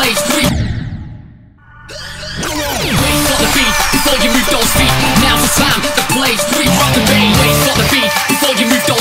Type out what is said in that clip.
place. Wait for the beat before you move those feet. Now's the time, the place. Wait for the beat before you move those